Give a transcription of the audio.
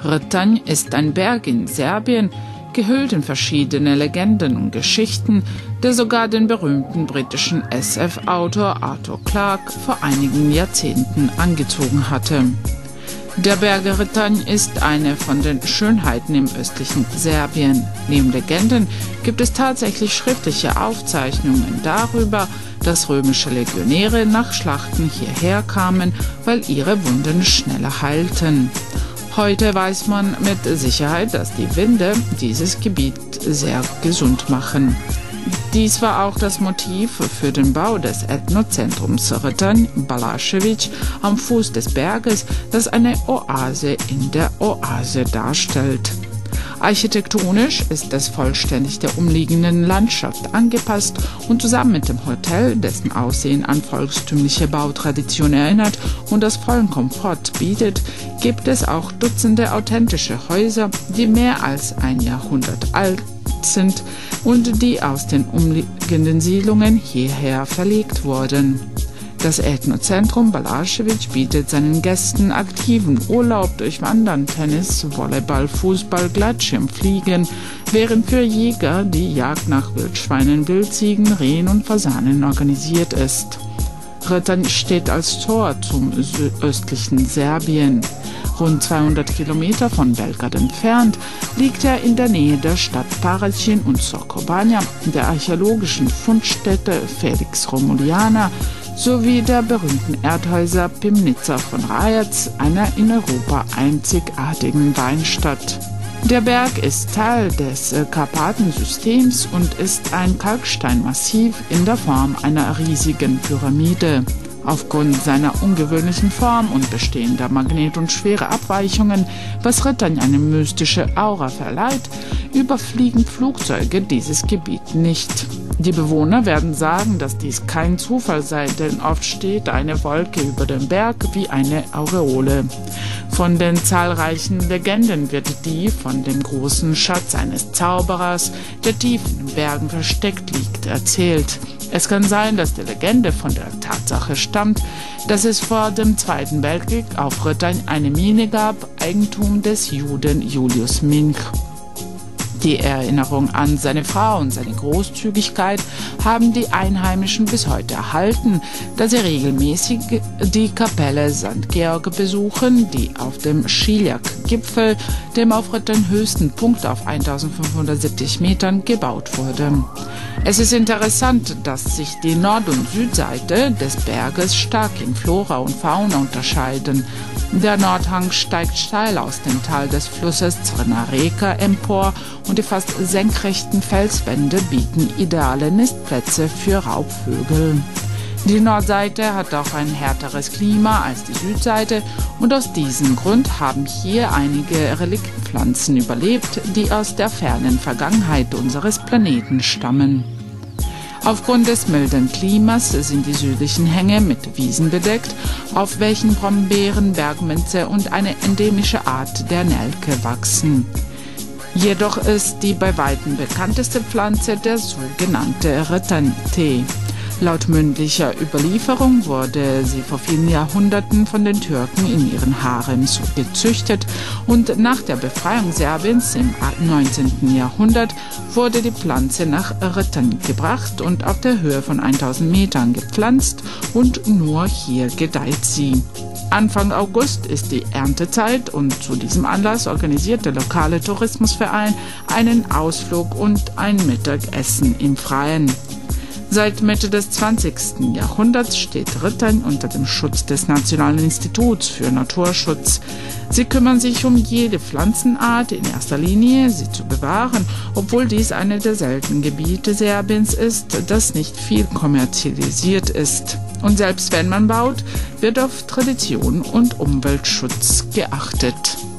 Rtanj ist ein Berg in Serbien, gehüllt in verschiedene Legenden und Geschichten, der sogar den berühmten britischen SF-Autor Arthur Clarke vor einigen Jahrzehnten angezogen hatte. Der Berg Rtanj ist eine von den Schönheiten im östlichen Serbien. Neben Legenden gibt es tatsächlich schriftliche Aufzeichnungen darüber, dass römische Legionäre nach Schlachten hierher kamen, weil ihre Wunden schneller heilten. Heute weiß man mit Sicherheit, dass die Winde dieses Gebiet sehr gesund machen. Dies war auch das Motiv für den Bau des Ethnozentrums Rtanj Balašević am Fuß des Berges, das eine Oase in der Oase darstellt. Architektonisch ist es vollständig der umliegenden Landschaft angepasst und zusammen mit dem Hotel, dessen Aussehen an volkstümliche Bautradition erinnert und das vollen Komfort bietet, gibt es auch Dutzende authentische Häuser, die mehr als ein Jahrhundert alt sind und die aus den umliegenden Siedlungen hierher verlegt wurden. Das Ethnozentrum Balašević bietet seinen Gästen aktiven Urlaub durch Wandern, Tennis, Volleyball, Fußball, Gleitschirmfliegen, während für Jäger die Jagd nach Wildschweinen, Wildziegen, Rehen und Fasanen organisiert ist. Rtanj steht als Tor zum östlichen Serbien. Rund 200 Kilometer von Belgrad entfernt liegt er in der Nähe der Stadt Paraćin und Soko Banja, der archäologischen Fundstätte Felix Romuliana sowie der berühmten Erdhäuser Pivnica von Rajac, einer in Europa einzigartigen Weinstadt. Der Berg ist Teil des Karpatensystems und ist ein Kalksteinmassiv in der Form einer riesigen Pyramide. Aufgrund seiner ungewöhnlichen Form und bestehender Magnet- und schwere Abweichungen, was Rtanj eine mystische Aura verleiht, überfliegen Flugzeuge dieses Gebiet nicht. Die Bewohner werden sagen, dass dies kein Zufall sei, denn oft steht eine Wolke über dem Berg wie eine Aureole. Von den zahlreichen Legenden wird die von dem großen Schatz eines Zauberers, der tief in den Bergen versteckt liegt, erzählt. Es kann sein, dass die Legende von der Tatsache stammt, dass es vor dem Zweiten Weltkrieg auf Rtanj eine Mine gab, Eigentum des Juden Julius Minch. Die Erinnerung an seine Frau und seine Großzügigkeit haben die Einheimischen bis heute erhalten, da sie regelmäßig die Kapelle St. Georg besuchen, die auf dem Šiljak-Gipfel, dem auf Rtanj höchsten Punkt auf 1570 Metern, gebaut wurde. Es ist interessant, dass sich die Nord- und Südseite des Berges stark in Flora und Fauna unterscheiden. Der Nordhang steigt steil aus dem Tal des Flusses Crna Reka empor und die fast senkrechten Felswände bieten ideale Nistplätze für Raubvögel. Die Nordseite hat auch ein härteres Klima als die Südseite und aus diesem Grund haben hier einige Reliktpflanzen überlebt, die aus der fernen Vergangenheit unseres Planeten stammen. Aufgrund des milden Klimas sind die südlichen Hänge mit Wiesen bedeckt, auf welchen Brombeeren, Bergminze und eine endemische Art der Nelke wachsen. Jedoch ist die bei weitem bekannteste Pflanze der sogenannte Rtanj-Tee. Laut mündlicher Überlieferung wurde sie vor vielen Jahrhunderten von den Türken in ihren Harems gezüchtet und nach der Befreiung Serbiens im 19. Jahrhundert wurde die Pflanze nach Rtanj gebracht und auf der Höhe von 1000 Metern gepflanzt und nur hier gedeiht sie. Anfang August ist die Erntezeit und zu diesem Anlass organisiert der lokale Tourismusverein einen Ausflug und ein Mittagessen im Freien. Seit Mitte des 20. Jahrhunderts steht Rtanj unter dem Schutz des Nationalen Instituts für Naturschutz. Sie kümmern sich um jede Pflanzenart, in erster Linie sie zu bewahren, obwohl dies eine der seltenen Gebiete Serbiens ist, das nicht viel kommerzialisiert ist. Und selbst wenn man baut, wird auf Tradition und Umweltschutz geachtet.